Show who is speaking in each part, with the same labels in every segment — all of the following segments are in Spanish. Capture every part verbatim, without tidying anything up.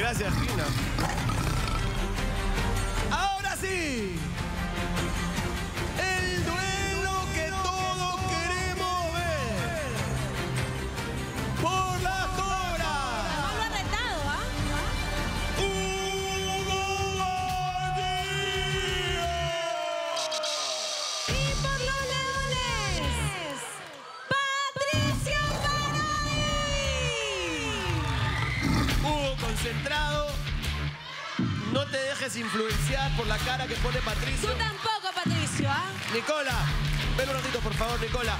Speaker 1: Gracias, Gina. Ahora sí. El duelo que todos queremos ver. Por la cobra.
Speaker 2: No lo ha retado, ¿ah?
Speaker 1: Hugo Gordillo.
Speaker 2: Y por los leones, Patricio Parodi.
Speaker 1: Hugo concentrado. No te dejes influenciar por la cara que pone Patricio.
Speaker 2: Tú tampoco, Patricio, ¿ah?
Speaker 1: Nicola, ven un ratito, por favor, Nicola.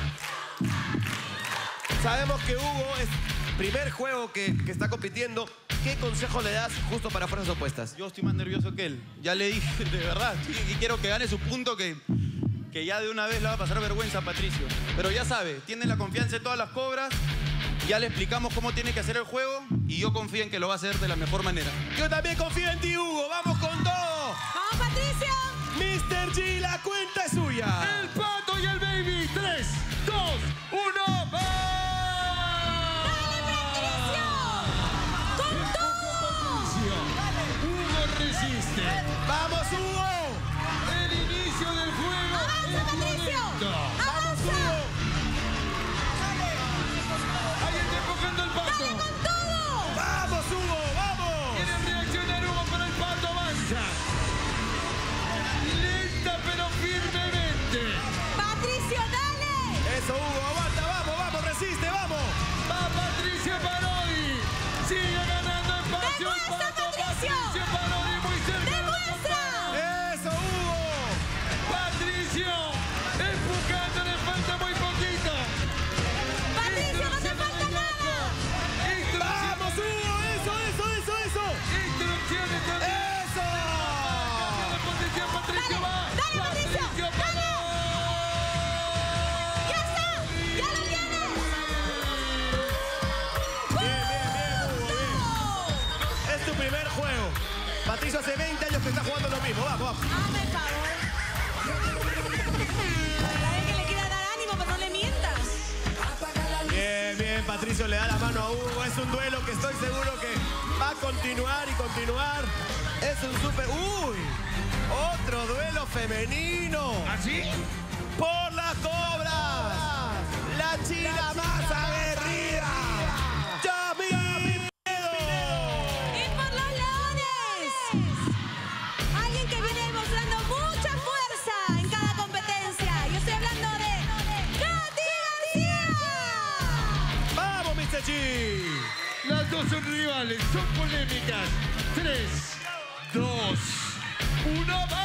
Speaker 1: Sabemos que Hugo es el primer juego que, que está compitiendo. ¿Qué consejo le das justo para fuerzas opuestas?
Speaker 3: Yo estoy más nervioso que él. Ya le dije, de verdad, sí, que quiero que gane su punto, que, que ya de una vez le va a pasar vergüenza a Patricio. Pero ya sabe, tiene la confianza de todas las cobras. Ya le explicamos cómo tiene que hacer el juego y yo confío en que lo va a hacer de la mejor manera.
Speaker 1: Yo también confío en ti, Hugo. ¡Vamos con todo!
Speaker 2: ¡Vamos, Patricio!
Speaker 1: mister G, la cuenta es suya.
Speaker 4: El Pato y el Baby. tres, dos, uno, ¡va!
Speaker 2: ¡Dale, Patricio! ¡Con todo!
Speaker 4: Hugo resiste.
Speaker 1: ¡Vamos, Hugo!
Speaker 4: El inicio del juego
Speaker 2: ¡Avanza,
Speaker 4: es
Speaker 2: Patricio!
Speaker 4: violento.
Speaker 2: ¡Avanza!
Speaker 4: Ahí está empujando el Pato.
Speaker 2: ¡Dale con todo!
Speaker 1: ¡Vamos, Hugo! ¡Vamos!
Speaker 4: Quiere reaccionar Hugo, pero el Pato avanza. Lenta pero firmemente.
Speaker 2: ¡Patricio, dale!
Speaker 1: Eso, Hugo, aguanta, vamos, vamos, resiste, vamos.
Speaker 4: Va Patricio Parodi. Sigue ganando espacio el
Speaker 2: ¡Demuestra,
Speaker 4: Pato.
Speaker 2: Patricio!
Speaker 4: Parodi muy cerca. de la
Speaker 2: ¡Demuestra!
Speaker 4: campana.
Speaker 1: Eso, Hugo.
Speaker 4: Patricio empujando, le falta muy poquito.
Speaker 2: ¡Patricio, no te falta nada!
Speaker 1: ¡Vamos, Hugo! ¡Eso, eso, eso, eso!
Speaker 4: Instrucciones también.
Speaker 1: ¡Eso!
Speaker 4: La posición, Patricio
Speaker 2: Dale,
Speaker 4: va.
Speaker 2: dale, Patricio, dale. ¡Ya está! ¡Ya lo tienes!
Speaker 1: Bien, bien, bien, Hugo, bien. Es tu primer juego. Patricio hace veinte años que está jugando lo mismo. Vamos, vamos.
Speaker 2: Hazme el favor. Sabes que le quiera dar ánimo, pero no le mientas.
Speaker 1: Bien, bien, Patricio le da la mano a Hugo. Es un duelo que estoy seguro que va a continuar y continuar. Es un súper... ¡Uy! Otro duelo femenino.
Speaker 4: ¿Así?
Speaker 1: Por las cobras. La china más aguerrida. Yasmín Pinedo.
Speaker 2: ¡Y por los leones! Alguien que viene demostrando mucha fuerza en cada competencia. Yo estoy hablando de Katy García.
Speaker 1: Vamos, mister G.
Speaker 4: Las dos son rivales, son polémicas. Tres, dos, uno, va.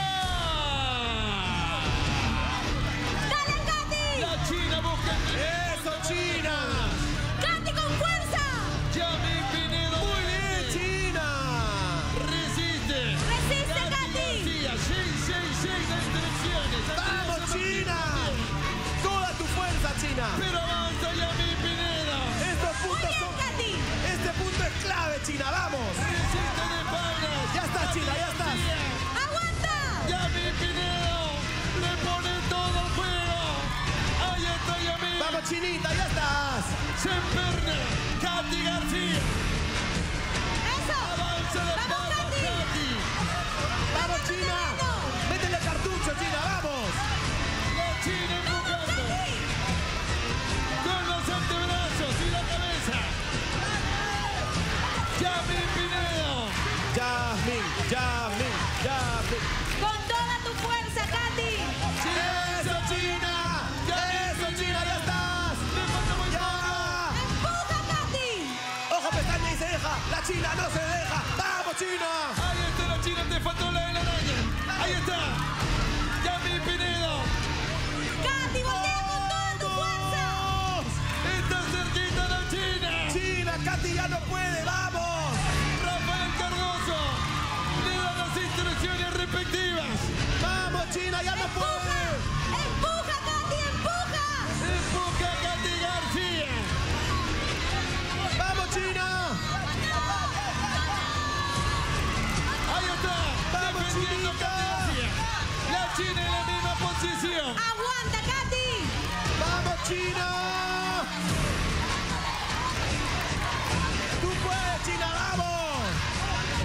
Speaker 2: ¡Dale, Katy!
Speaker 4: La China busca el
Speaker 1: Eso, China.
Speaker 2: ¡Katy con fuerza!
Speaker 4: Yasmín Pinedo.
Speaker 1: Muy bien, China.
Speaker 4: Resiste.
Speaker 2: ¡Resiste, Katy!
Speaker 4: García, seis, seis, seis de instrucciones.
Speaker 1: Vamos, China. Toda tu fuerza, China.
Speaker 4: Pero avanza Yasmín Pinedo.
Speaker 1: Estos
Speaker 2: ¡Muy
Speaker 1: puntos
Speaker 2: bien,
Speaker 1: son...
Speaker 2: Katy!
Speaker 1: Este punto es clave, China. Vamos.
Speaker 4: Resiste de espaldas.
Speaker 1: Ya está, China, ya estás.
Speaker 2: ¡Aguanta!
Speaker 4: Yasmín Pinedo le pone todo el juego. Ahí está Yasmín.
Speaker 1: Vamos, Chinita, ya estás.
Speaker 4: Se emperna Katy García.
Speaker 2: ¡Eso!
Speaker 4: Avanza de
Speaker 2: ¡Vamos,
Speaker 4: espaldas
Speaker 2: Katy!
Speaker 4: Katy.
Speaker 1: Vamos, China. Métele cartucho, China, vamos.
Speaker 4: La China empujando con los antebrazos y la cabeza. Yasmín Pinedo.
Speaker 1: Yasmín, Yasmín, Yasmín.
Speaker 2: ¡Con toda tu fuerza, Katy!
Speaker 1: ¡Eso, China! ¡Eso, China, ya estás!
Speaker 4: Le falta muy
Speaker 1: ¡Ya!
Speaker 2: ¡Empuja, Katy!
Speaker 1: ¡Ojo, pestaña y se deja! ¡La China no se deja! ¡Vamos, China!
Speaker 4: Ahí está la China, te faltó la de la araña. Ahí está. Yasmín Pinedo.
Speaker 2: ¡Katy, voltea con toda tu fuerza!
Speaker 1: ¡Vamos!
Speaker 4: Está cerquita la China.
Speaker 1: ¡China, Katy ya no puede! ¡Vamos!
Speaker 4: Rafael Cardoso le da las instrucciones respectivas.
Speaker 1: ¡Vamos, China, ya no puede!
Speaker 2: ¡Empuja, Katy, empuja!
Speaker 4: Empuja Katy García.
Speaker 1: ¡Vamos, China!
Speaker 4: Ahí está.
Speaker 1: ¡Vamos,
Speaker 4: Defendiendo
Speaker 1: Chinita!
Speaker 4: Katy García. La China en la misma posición.
Speaker 2: ¡Aguanta, Katy!
Speaker 1: ¡Vamos, China! ¡Tú puedes, China, vamos!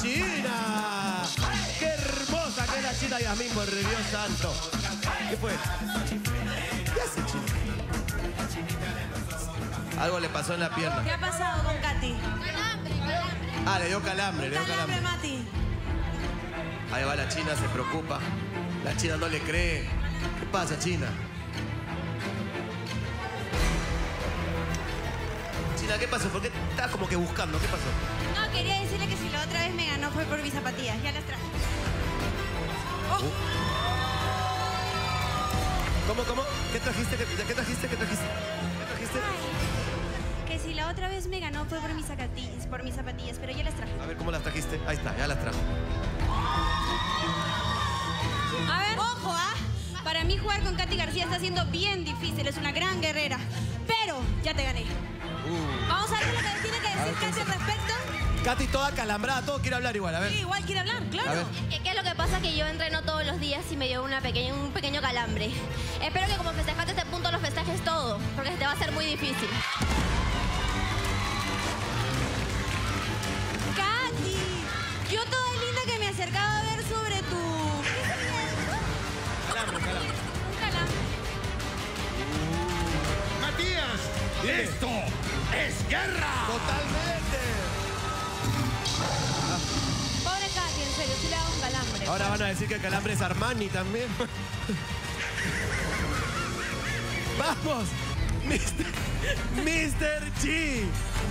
Speaker 1: China! ¡Qué hermosa que es la China Yasmín, por Dios santo! ¿Qué fue? ¿Qué hace China? Algo le pasó en la pierna.
Speaker 2: ¿Qué ha pasado con Katy?
Speaker 1: Ah, le dio calambre, le dio
Speaker 2: Calambre,
Speaker 1: calambre.
Speaker 2: Mati.
Speaker 1: Ahí va la China, se preocupa. La China no le cree. ¿Qué pasa, China? China, ¿qué pasó? ¿Por qué estás como que buscando? ¿Qué pasó?
Speaker 2: No, quería decirle que si la otra vez me ganó fue por mis zapatillas. Ya las traje. Oh.
Speaker 1: ¿Cómo, cómo? ¿Qué trajiste? ¿Qué, qué trajiste? ¿Qué trajiste? ¿Qué trajiste?
Speaker 2: Que si la otra vez me ganó fue por mis zapatillas, por mis zapatillas, pero ya las traje.
Speaker 1: A ver, ¿cómo las trajiste? Ahí está, ya las trajo.
Speaker 2: A ver, ojo, ¿ah? Para mí jugar con Katy García está siendo bien difícil, es una gran guerrera. Pero ya te gané.
Speaker 1: Uh.
Speaker 2: Vamos a ver lo que tiene que
Speaker 1: A
Speaker 2: decir
Speaker 1: ver, ¿qué
Speaker 2: Katy al respecto.
Speaker 1: Katy toda calambrada, todo quiere hablar igual, a ver.
Speaker 2: Sí, igual quiere hablar, claro.
Speaker 1: A ver.
Speaker 5: ¿Qué, ¿Qué es lo que pasa? Que yo entreno todos los días y me dio una pequeña, un pequeño calambre. Espero que como festejaste este punto los festejes todo, porque te va a ser muy difícil.
Speaker 2: Katy, yo toda linda que me acercaba a ver sobre tu...
Speaker 1: Calambre, calambre.
Speaker 2: Un calambre.
Speaker 4: Matías,
Speaker 1: Dime.
Speaker 4: esto es guerra.
Speaker 1: Totalmente.
Speaker 2: Pobre Katy, en serio, sí le da un calambre.
Speaker 1: Ahora van a decir que el calambre es Armani también. ¡Vamos! mister mister G.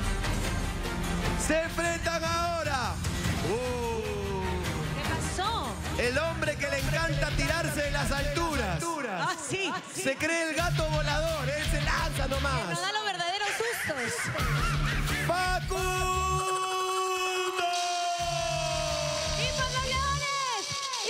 Speaker 1: Se enfrentan ahora. Uh,
Speaker 2: ¿Qué pasó?
Speaker 1: el hombre que le encanta tirarse de las alturas.
Speaker 2: Ah, sí.
Speaker 1: Se cree el gato volador. Él se lanza
Speaker 2: Nos
Speaker 1: nomás.
Speaker 2: da los verdaderos sustos.
Speaker 1: ¡Facundo!
Speaker 2: ¡Y por los leones!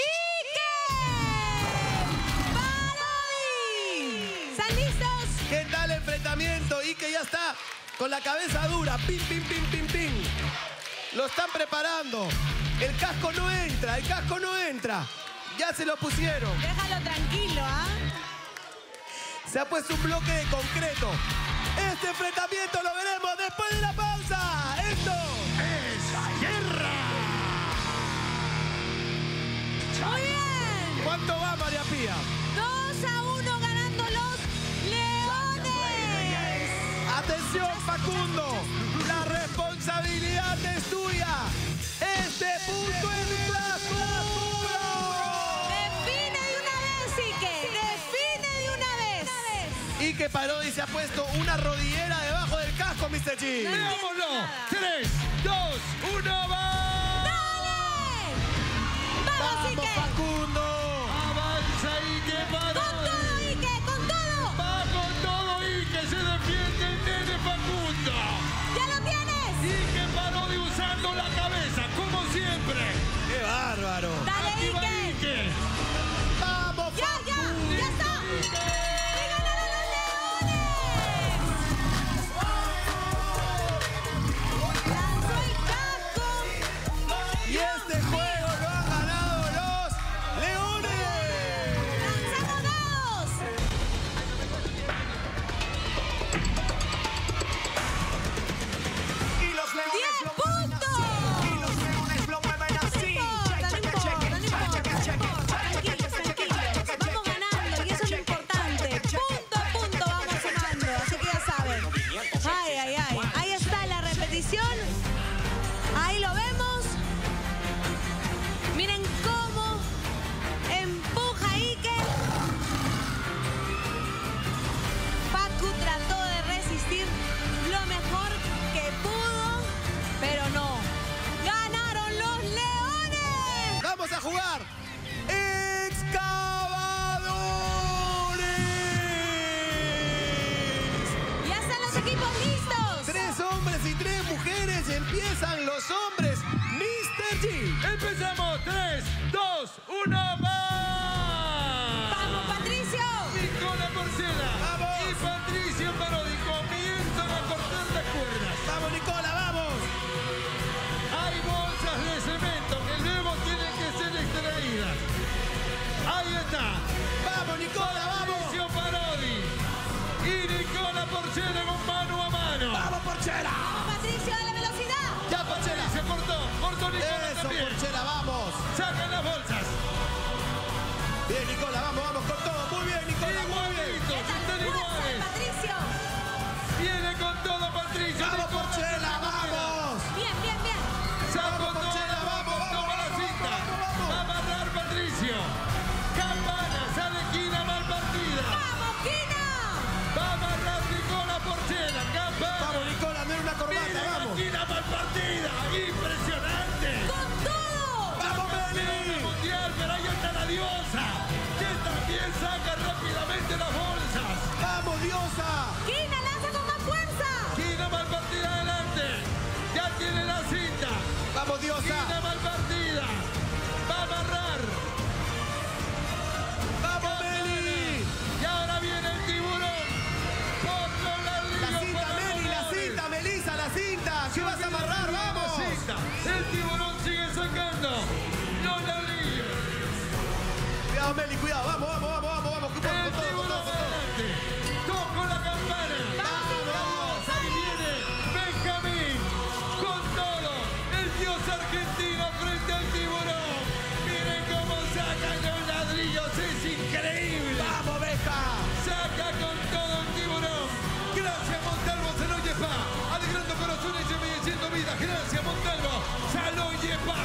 Speaker 2: ¡Ike! ¡Parodi! ¿Están listos?
Speaker 1: ¿Qué tal el enfrentamiento? Y que ya está con la cabeza dura. Pim, pim, pim, pim, pim. Lo están preparando. El casco no entra, el casco no entra. Ya se lo pusieron.
Speaker 2: Déjalo tranquilo, ¿ah?
Speaker 1: Se ha puesto un bloque de concreto. Este enfrentamiento lo veremos después de la pausa. Esto
Speaker 4: Es guerra.
Speaker 2: Muy bien.
Speaker 1: ¿Cuánto va, María Pía?
Speaker 2: dos a uno ganando los leones.
Speaker 1: Atención, Facundo. La responsabilidad es tuya. Este punto es Facundo.
Speaker 2: Define de una vez, Ike. Define de una vez.
Speaker 1: Y que Parodi se ha puesto una rodillera debajo del casco, mister G.
Speaker 4: Veámoslo. tres, dos, uno, va.
Speaker 2: ¡Dale! ¡Vamos,
Speaker 1: ¡Vamos,
Speaker 2: Ike!
Speaker 1: Facundo!
Speaker 4: Avanza Ike
Speaker 2: ¡Con
Speaker 4: Parodi.
Speaker 2: todo, Ike! ¡Con todo!
Speaker 4: Va con todo Ike. Se defiende el nene Facundo.
Speaker 2: ¡Ya lo tienes!
Speaker 4: Ike Parodi usando la cabeza, como siempre.
Speaker 1: ¡Qué bárbaro!
Speaker 2: ¡Dale,
Speaker 4: Aquí va
Speaker 2: Ike!
Speaker 4: Ike.
Speaker 1: ¡Vamos,
Speaker 2: ¡Ya, ya! ¡Ya está! ¡Y ganaron los leones! ¡Lanzó el casco!
Speaker 1: Y este juego lo han ganado los Leones.
Speaker 2: ¡Lanzamos dados!
Speaker 6: Y los leones
Speaker 2: ¡diez
Speaker 6: lo
Speaker 2: puntos!
Speaker 6: y los leones lo mueven así.
Speaker 2: No importa, no importa,
Speaker 6: Check, check,
Speaker 2: no importa.
Speaker 6: check, check,
Speaker 2: Tranquilos,
Speaker 6: check,
Speaker 2: tranquilos.
Speaker 6: check,
Speaker 2: Vamos ganando y eso es lo importante. Punto a punto vamos sumando, así que ya saben. Ay, ay, ay. Ahí está la repetición. Ahí lo vemos. Miren cómo empuja Ike. Facu trató de resistir lo mejor que pudo, pero no. ¡Ganaron los leones!
Speaker 1: Vamos a jugar. Excavadores.
Speaker 2: ¡Ya están los equipos listos!
Speaker 1: Tres hombres y tres mujeres. Empiezan los hombres. mister G.
Speaker 4: Empezamos. tres, dos, uno, va.
Speaker 2: ¡Vamos, Patricio!
Speaker 4: Nicola Porcela
Speaker 1: Vamos.
Speaker 4: y Patricio Parodi comienzan a cortar las cuerdas.
Speaker 1: Vamos, Nicola, vamos.
Speaker 4: Hay bolsas de cemento que luego tienen que ser extraídas. Ahí está.
Speaker 1: Vamos, Nicola, vamos.
Speaker 4: Patricio Parodi y Nicola Porcela con mano a mano.
Speaker 1: Vamos, Porchela.
Speaker 2: ¡Vamos, Patricio, dale velocidad!
Speaker 1: Ya, Porchela.
Speaker 4: Se cortó, cortó Nicola
Speaker 1: Eso,
Speaker 4: también. Sacan las bolsas.
Speaker 1: Bien, Nicola, vamos, vamos con todo. Muy bien, Nicola, muy bien.
Speaker 4: Igualitos,
Speaker 2: ¡Esta
Speaker 4: están
Speaker 2: fuerza de
Speaker 4: iguales.
Speaker 2: Patricio!
Speaker 4: Viene con todo Patricio.
Speaker 1: ¡Vamos,
Speaker 4: Nicola,
Speaker 1: Porchela,
Speaker 4: de esta manera.
Speaker 1: vamos!
Speaker 2: Bien, bien, bien.
Speaker 4: Saco
Speaker 1: Vamos,
Speaker 4: todo,
Speaker 1: Porchela, vamos,
Speaker 4: vamos, toma la
Speaker 1: vamos,
Speaker 4: cinta.
Speaker 1: vamos, vamos.
Speaker 4: Va a amarrar Patricio. Campana, sale Quina mal partida.
Speaker 2: ¡Vamos, Quina!
Speaker 4: Va a amarrar Nicola Porchela. Campana.
Speaker 1: Vamos, Nicola, no era una corbata,
Speaker 4: Miren a
Speaker 1: vamos.
Speaker 4: Quina mal partida. Impresionante.
Speaker 2: ¡Con todo!
Speaker 1: ¡Vamos,
Speaker 4: Campeona
Speaker 1: Meli!
Speaker 4: mundial, pero ahí está la diosa, que también saca rápidamente las bolsas.
Speaker 1: ¡Vamos, diosa!
Speaker 2: ¡Quina, lanza con más fuerza!
Speaker 4: Quina mal partida adelante. Ya tiene la cinta.
Speaker 1: ¡Vamos, diosa!
Speaker 4: Quina mal partida. Va a amarrar.
Speaker 1: ¡Vamos, Meli!
Speaker 4: Y ahora viene el tiburón. Por los
Speaker 1: La
Speaker 4: ladrillos.
Speaker 1: cinta,
Speaker 4: para los
Speaker 1: Meli, la
Speaker 4: goles.
Speaker 1: cinta, Melissa, la cinta. ¿Qué vas a amarrar? ¡Vamos!
Speaker 4: El tiburón sigue sacando los ladrillos.
Speaker 1: Cuidado, Meli, cuidado. Vamos, vamos, vamos, vamos, vamos. Con todo,
Speaker 4: El
Speaker 1: con todo, con
Speaker 4: tiburón
Speaker 1: todo, con todo.
Speaker 4: adelante. Toco la campana. Vamos, ahí viene Benjamín. Con todo. El dios argentino frente al tiburón. Miren cómo sacan los ladrillos. Es increíble.
Speaker 1: ¡Vamos, Beja!
Speaker 4: Saca con todo el tiburón. Gracias, Montalvo, Salón Yepa. Alegrando corazones y embelleciendo vidas. Gracias, Montalvo, Salón Yepa.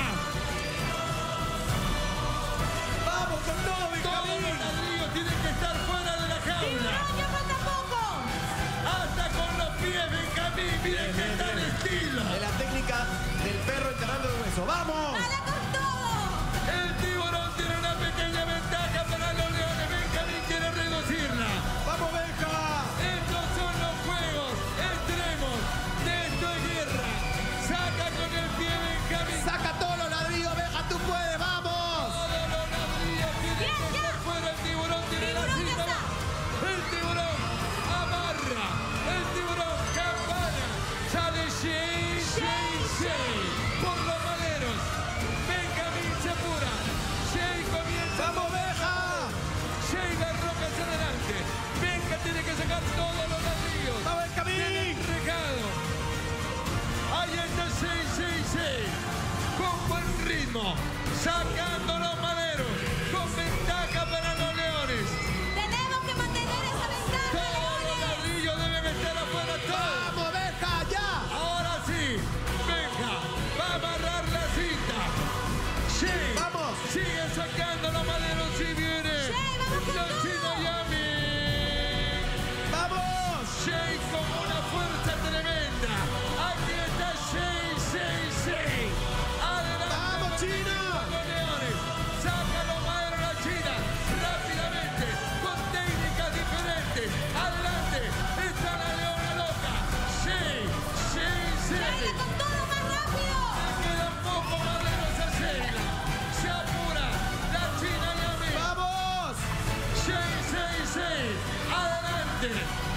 Speaker 1: ¡Vamos con todo,
Speaker 4: Todos
Speaker 1: Benjamín!
Speaker 4: los ladrillos tienen que estar fuera de la jaula.
Speaker 2: ¡Tiburón, ya falta poco!
Speaker 4: Hasta con los pies, Benjamín. Miren qué tal estilo.
Speaker 1: Es la técnica del perro enterrando el hueso. ¡Vamos!
Speaker 2: ¡Dale con todo!
Speaker 4: El tiburón tiene una pequeña ventaja para los leones. Benjamín quiere reducirla.
Speaker 1: ¡Vamos, Benja!
Speaker 4: Estos son los juegos extremos de esto es guerra. Saca con el pie Benjamín.
Speaker 1: ¡Saca todos los ladrillos, Benja! ¡Tú puedes! ¡Vamos!
Speaker 4: Todos los ladrillos tienen
Speaker 2: Bien,
Speaker 4: que
Speaker 2: ya.
Speaker 4: estar fuera. El tiburón tiene la
Speaker 2: Tiburón, ya
Speaker 4: cinta.
Speaker 2: está.
Speaker 4: El tiburón amarra. El tiburón campana. Sale Shane, Shane, Shane. Por los maleros. Benjamín se apura. Shane comienza.
Speaker 1: ¡Vamos, Benja!
Speaker 4: Shane la roca hacia adelante. Benja tiene que sacar todos los ladrillos.
Speaker 1: ¡Vamos, Benjamín!
Speaker 4: Recado. Ahí está Shane, Shane, Shane. Con buen ritmo. Sacando los maderos. Con ventaja para los leones.
Speaker 2: ¡Tenemos que mantener esa ventaja,
Speaker 4: Todos los
Speaker 2: leones!
Speaker 4: ladrillos deben estar afuera. Todos.
Speaker 1: ¡Vamos, Benja! ¡Ya!
Speaker 4: Ahora sí. Benja va a amarrar la cinta. Shane.
Speaker 1: ¡Vamos!
Speaker 4: Sigue sacando los maderos y viene.
Speaker 2: Shane, vamos con
Speaker 4: Los
Speaker 2: todo.
Speaker 4: chinos Yami.
Speaker 1: ¡Vamos!
Speaker 4: Shane con una fuerza tremenda. Aquí está Shane, Shane, Shane. Adelante.
Speaker 1: ¡Vamos, China!
Speaker 4: Los leones. Saca los maderos la China. Rápidamente. Con técnicas diferentes. Adelante. Está la leona loca. Shane, Shane,
Speaker 2: ¡Shane,
Speaker 4: Shane.
Speaker 2: con todo más rápido!
Speaker 4: Le quedan pocos maderos a Sheila. Se apura. La China Yami.
Speaker 1: ¡Vamos!
Speaker 4: Shane, Shane, Shane. Adelante.